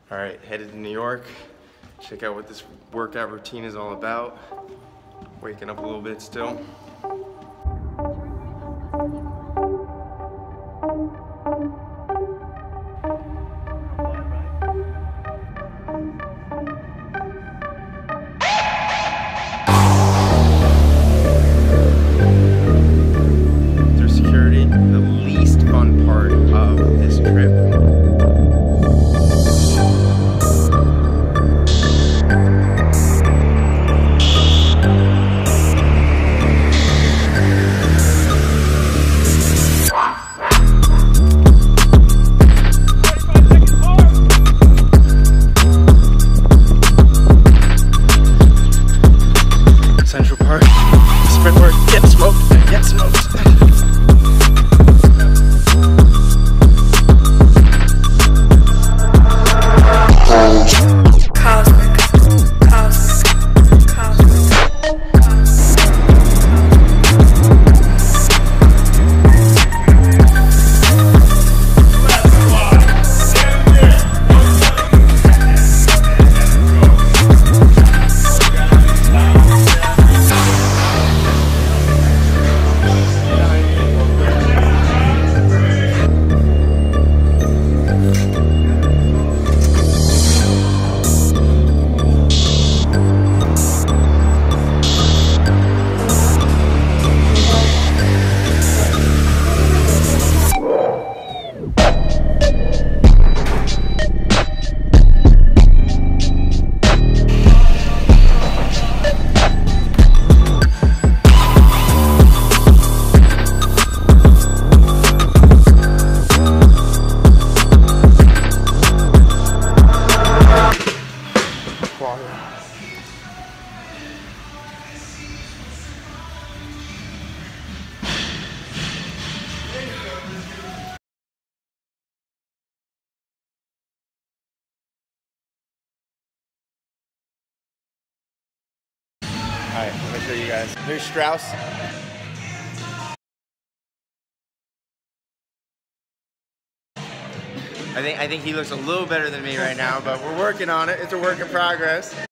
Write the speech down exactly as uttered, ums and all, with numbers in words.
All right, headed to New York. Check out what this workout routine is all about. Waking up a little bit still. Through security, the least fun part of this trip. All right, let me show you guys. Here's Strauss. I think I think he looks a little better than me right now, but we're working on it. It's a work in progress.